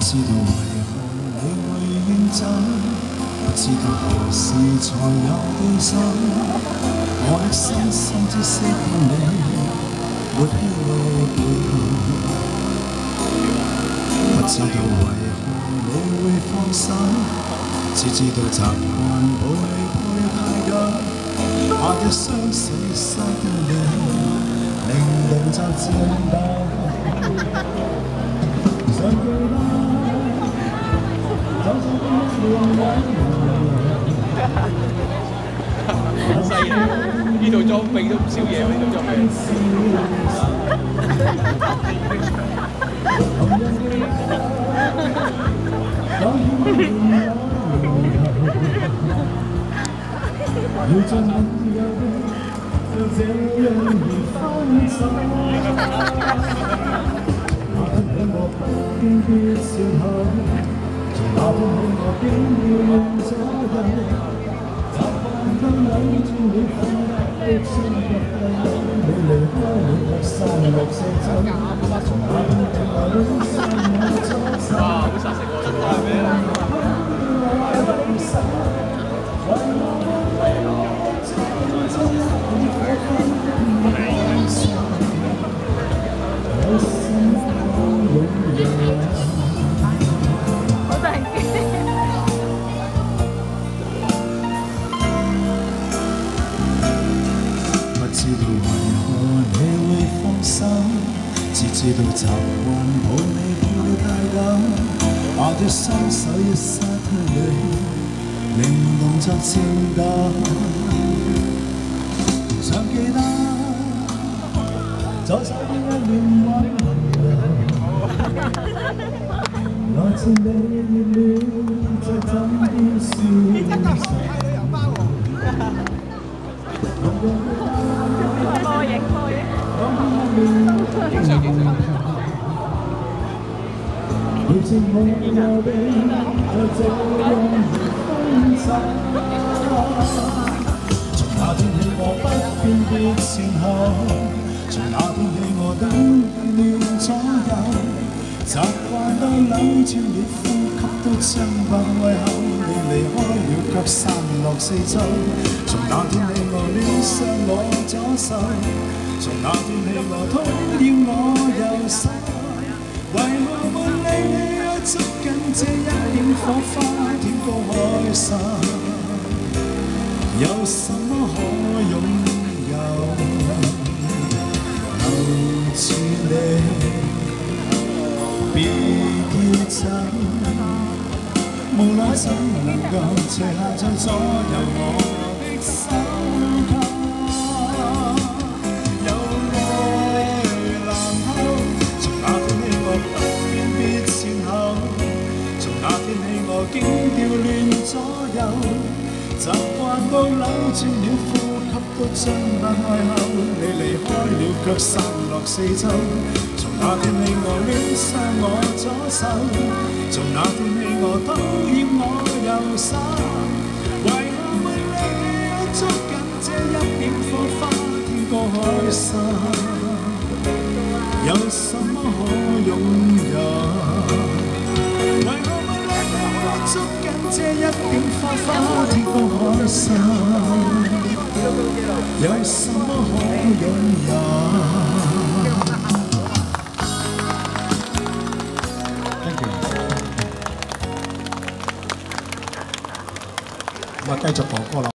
知道為何你會遠走，不知道何時才有對手。我的心深知識到你沒希望回頭，不知道為何你會放手，只知道習慣抱你抱太久。我的雙手塞到你，令動作顫抖。想記得，就算不能犀利！呢度裝備都唔少嘢喎，呢度裝備。 要再能有就這樣而分手。那天起我不經別笑口，從那天起我竟要亂左右。習慣都扭轉了風格的穿越對你離開了卻散落四周。從那天起我戀上我左手。 哇！好殺食喎，真係咩？ 知道為何你會放手，只知道習慣抱你抱了太久。我的雙手一沙推你，令動作顫抖。想記得，左手邊一臉溫柔，來自你熱戀在枕邊消愁。 影相影相。 從那天起我不辨別前後，從那天起我都亂左右，習慣都扭轉了，呼吸都張不開口，你離開了卻散落四周。從那天起我戀上我左手，從那天起我討厭我右手，為何沒理我捉緊這一點火花，天高海深，有什麼可擁有？留住你，別要走，無奈怎能夠斜下在左右我的手扣。竟調亂左右，習慣都扭轉了，呼吸都張不開口，你離開了卻散落四周。從那天起我戀上我左手，從那天起我討厭我右手，為何沒理我捉緊這一點火花，天高海深，有什麼可擁有？捉緊這一點火花，天高海深，有什麼可擁有？我繼續播歌啦。